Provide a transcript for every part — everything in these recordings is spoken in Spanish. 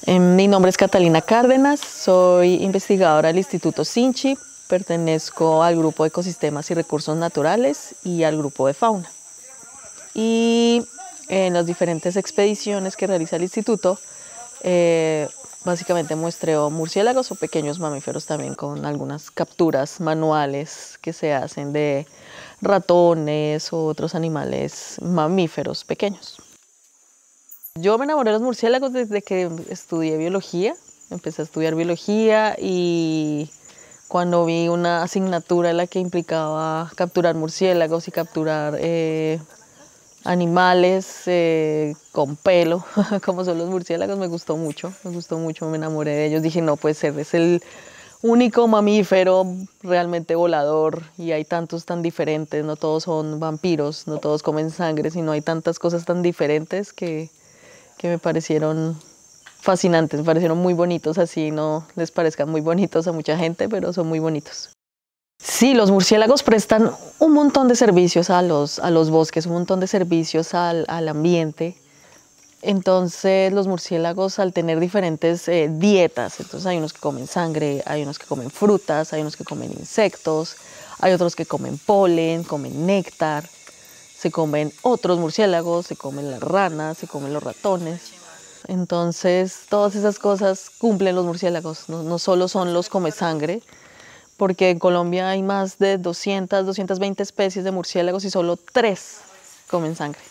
Mi nombre es Catalina Cárdenas, soy investigadora del Instituto Sinchi, pertenezco al grupo de Ecosistemas y Recursos Naturales y al grupo de Fauna. Y en las diferentes expediciones que realiza el instituto, básicamente muestreo murciélagos o pequeños mamíferos también, con algunas capturas manuales que se hacen de ratones o otros animales mamíferos pequeños. Yo me enamoré de los murciélagos desde que estudié biología. Empecé a estudiar biología y cuando vi una asignatura en la que implicaba capturar murciélagos y capturar animales con pelo, como son los murciélagos, me gustó mucho, me enamoré de ellos. Dije, no puede ser, es el único mamífero realmente volador y hay tantos tan diferentes, no todos son vampiros, no todos comen sangre, sino hay tantas cosas tan diferentes que me parecieron fascinantes, me parecieron muy bonitos, así no les parezcan muy bonitos a mucha gente, pero son muy bonitos. Sí, los murciélagos prestan un montón de servicios a los bosques, un montón de servicios al ambiente. Entonces los murciélagos, al tener diferentes dietas, entonces hay unos que comen sangre, hay unos que comen frutas, hay unos que comen insectos, hay otros que comen polen, comen néctar, se comen otros murciélagos, se comen las ranas, se comen los ratones. Entonces todas esas cosas cumplen los murciélagos, no solo son los come sangre, porque en Colombia hay más de 200, 220 especies de murciélagos y solo 3 comen sangre.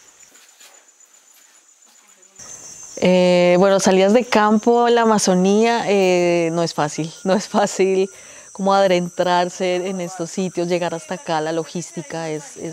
Bueno, salidas de campo en la Amazonía no es fácil como adentrarse en estos sitios, llegar hasta acá, la logística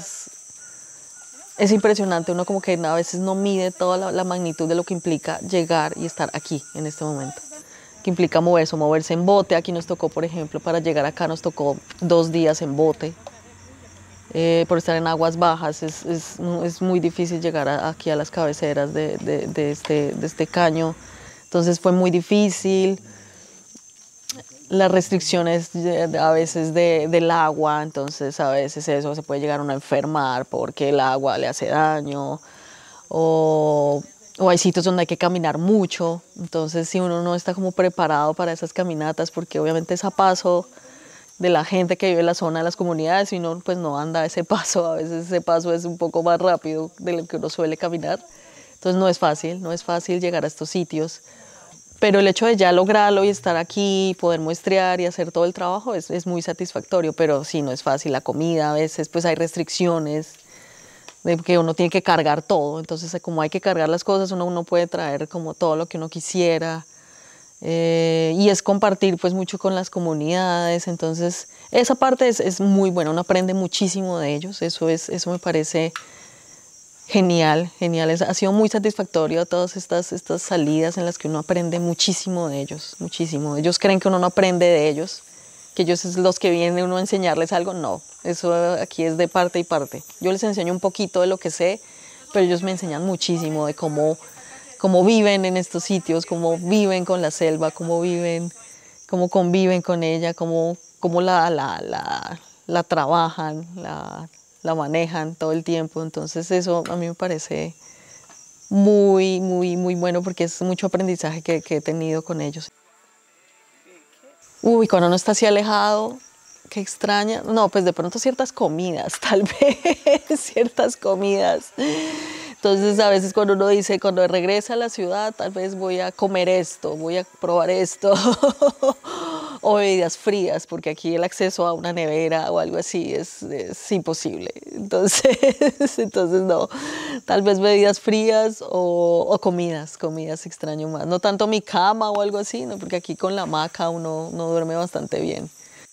es impresionante, uno como que a veces no mide toda la magnitud de lo que implica llegar y estar aquí en este momento. Que implica moverse en bote. Aquí nos tocó, por ejemplo, para llegar acá nos tocó 2 días en bote. Por estar en aguas bajas es muy difícil llegar aquí a las cabeceras de este caño. Entonces fue muy difícil. Las restricciones a veces del agua, entonces a veces eso se puede llegar uno a enfermar porque el agua le hace daño, o hay sitios donde hay que caminar mucho, entonces si uno no está como preparado para esas caminatas, porque obviamente es a paso de la gente que vive en la zona de las comunidades y uno pues no anda a ese paso, a veces ese paso es un poco más rápido de lo que uno suele caminar, entonces no es fácil llegar a estos sitios. Pero el hecho de ya lograrlo y estar aquí, poder muestrear y hacer todo el trabajo es muy satisfactorio, pero sí, no es fácil. La comida, a veces pues hay restricciones de que uno tiene que cargar todo, entonces como hay que cargar las cosas, uno no puede traer como todo lo que uno quisiera. Y es compartir pues mucho con las comunidades, entonces esa parte es muy buena, uno aprende muchísimo de ellos, eso me parece genial, ha sido muy satisfactorio todas estas salidas en las que uno aprende muchísimo de ellos, muchísimo. Ellos creen que uno no aprende de ellos, que ellos es los que vienen uno a enseñarles algo, no, eso aquí es de parte y parte. Yo les enseño un poquito de lo que sé, pero ellos me enseñan muchísimo de cómo viven en estos sitios, cómo viven con la selva, cómo conviven con ella, cómo la trabajan, la manejan todo el tiempo. Entonces eso a mí me parece muy bueno porque es mucho aprendizaje que he tenido con ellos. Uy, cuando uno está así alejado, qué extraña. No, pues de pronto ciertas comidas, tal vez, ciertas comidas. Entonces a veces cuando uno dice, cuando regresa a la ciudad, tal vez voy a comer esto, voy a probar esto. O bebidas frías, porque aquí el acceso a una nevera o algo así es imposible. Entonces no, tal vez bebidas frías o comidas extraño más. No tanto mi cama o algo así, ¿no? Porque aquí con la hamaca uno duerme bastante bien.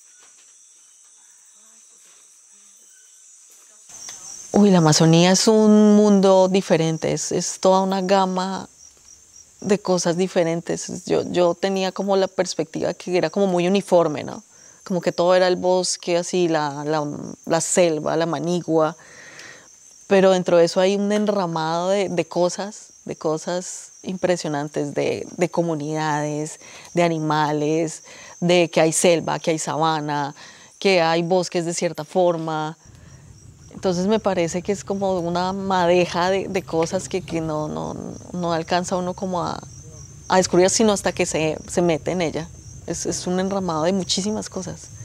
Uy, la Amazonía es un mundo diferente, es toda una gama de cosas diferentes. Yo tenía como la perspectiva que era como muy uniforme, ¿no? Como que todo era el bosque, así, la selva, la manigua, pero dentro de eso hay un enramado de cosas impresionantes, de comunidades, de animales, de que hay selva, que hay sabana, que hay bosques de cierta forma. Entonces me parece que es como una madeja de cosas que no alcanza uno como a a descubrir, sino hasta que se mete en ella. Es un enramado de muchísimas cosas.